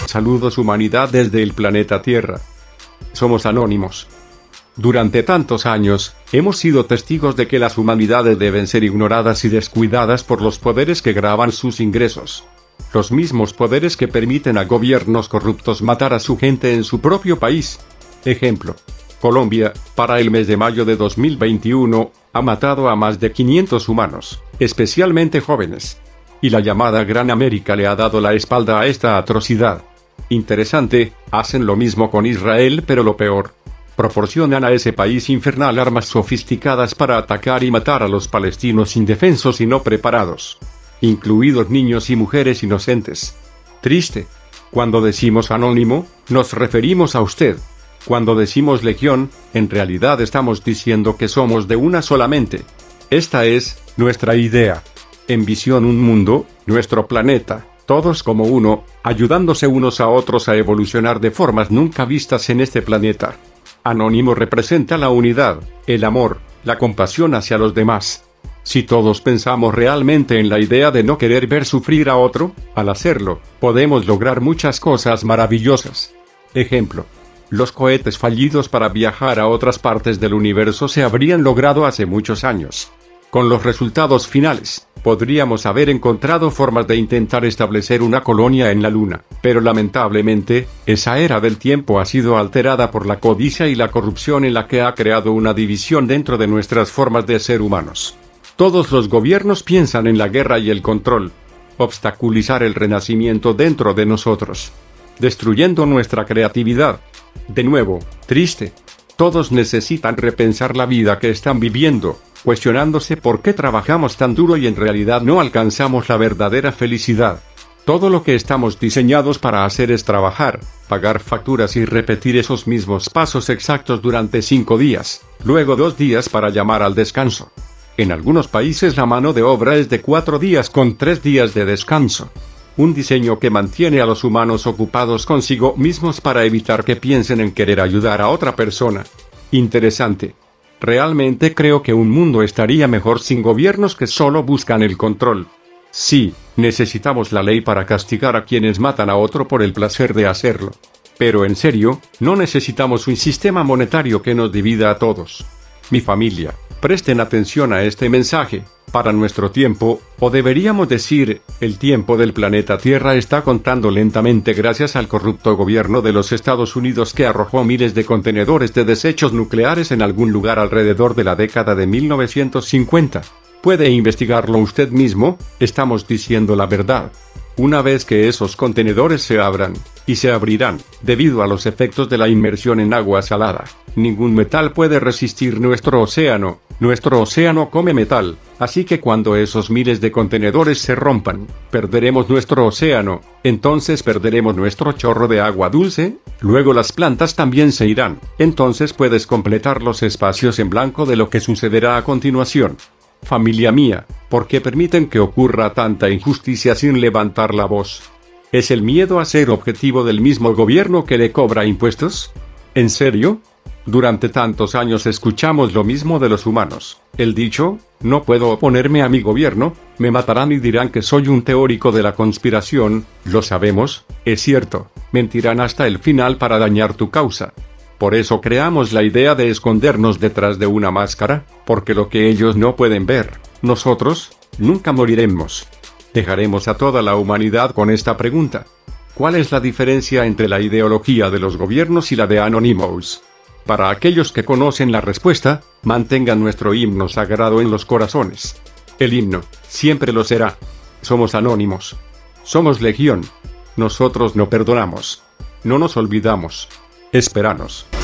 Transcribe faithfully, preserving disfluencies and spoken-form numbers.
Saludos humanidad desde el planeta Tierra. Somos anónimos. Durante tantos años, hemos sido testigos de que las humanidades deben ser ignoradas y descuidadas por los poderes que graban sus ingresos. Los mismos poderes que permiten a gobiernos corruptos matar a su gente en su propio país. Ejemplo: Colombia, para el mes de mayo de dos mil veintiuno, ha matado a más de quinientos humanos, especialmente jóvenes. Y la llamada Gran América le ha dado la espalda a esta atrocidad. Interesante, hacen lo mismo con Israel, pero lo peor. Proporcionan a ese país infernal armas sofisticadas para atacar y matar a los palestinos indefensos y no preparados, incluidos niños y mujeres inocentes. Triste. Cuando decimos anónimo, nos referimos a usted. Cuando decimos legión, en realidad estamos diciendo que somos de una sola mente. Esta es nuestra idea. En visión un mundo, nuestro planeta, todos como uno, ayudándose unos a otros a evolucionar de formas nunca vistas en este planeta. Anónimo representa la unidad, el amor, la compasión hacia los demás. Si todos pensamos realmente en la idea de no querer ver sufrir a otro, al hacerlo, podemos lograr muchas cosas maravillosas. Ejemplo: los cohetes fallidos para viajar a otras partes del universo se habrían logrado hace muchos años. Con los resultados finales, podríamos haber encontrado formas de intentar establecer una colonia en la Luna, pero lamentablemente, esa era del tiempo ha sido alterada por la codicia y la corrupción en la que ha creado una división dentro de nuestras formas de ser humanos. Todos los gobiernos piensan en la guerra y el control, obstaculizar el renacimiento dentro de nosotros, destruyendo nuestra creatividad. De nuevo, triste. Todos necesitan repensar la vida que están viviendo, cuestionándose por qué trabajamos tan duro y en realidad no alcanzamos la verdadera felicidad. Todo lo que estamos diseñados para hacer es trabajar, pagar facturas y repetir esos mismos pasos exactos durante cinco días, luego dos días para llamar al descanso. En algunos países la mano de obra es de cuatro días con tres días de descanso. Un diseño que mantiene a los humanos ocupados consigo mismos para evitar que piensen en querer ayudar a otra persona. Interesante. Realmente creo que un mundo estaría mejor sin gobiernos que solo buscan el control. Sí, necesitamos la ley para castigar a quienes matan a otro por el placer de hacerlo. Pero en serio, no necesitamos un sistema monetario que nos divida a todos. Mi familia, presten atención a este mensaje. Para nuestro tiempo, o deberíamos decir, el tiempo del planeta Tierra está contando lentamente gracias al corrupto gobierno de los Estados Unidos que arrojó miles de contenedores de desechos nucleares en algún lugar alrededor de la década de mil novecientos cincuenta. Puede investigarlo usted mismo, estamos diciendo la verdad. Una vez que esos contenedores se abran, y se abrirán, debido a los efectos de la inmersión en agua salada, ningún metal puede resistir nuestro océano. Nuestro océano come metal, así que cuando esos miles de contenedores se rompan, perderemos nuestro océano, entonces perderemos nuestro chorro de agua dulce, luego las plantas también se irán, entonces puedes completar los espacios en blanco de lo que sucederá a continuación. Familia mía, ¿por qué permiten que ocurra tanta injusticia sin levantar la voz? ¿Es el miedo a ser objetivo del mismo gobierno que le cobra impuestos? ¿En serio? Durante tantos años escuchamos lo mismo de los humanos. El dicho, no puedo oponerme a mi gobierno, me matarán y dirán que soy un teórico de la conspiración, lo sabemos, es cierto, mentirán hasta el final para dañar tu causa. Por eso creamos la idea de escondernos detrás de una máscara, porque lo que ellos no pueden ver, nosotros, nunca moriremos. Dejaremos a toda la humanidad con esta pregunta. ¿Cuál es la diferencia entre la ideología de los gobiernos y la de Anonymous? Para aquellos que conocen la respuesta, mantengan nuestro himno sagrado en los corazones. El himno, siempre lo será. Somos anónimos. Somos legión. Nosotros no perdonamos. No nos olvidamos. Esperanos.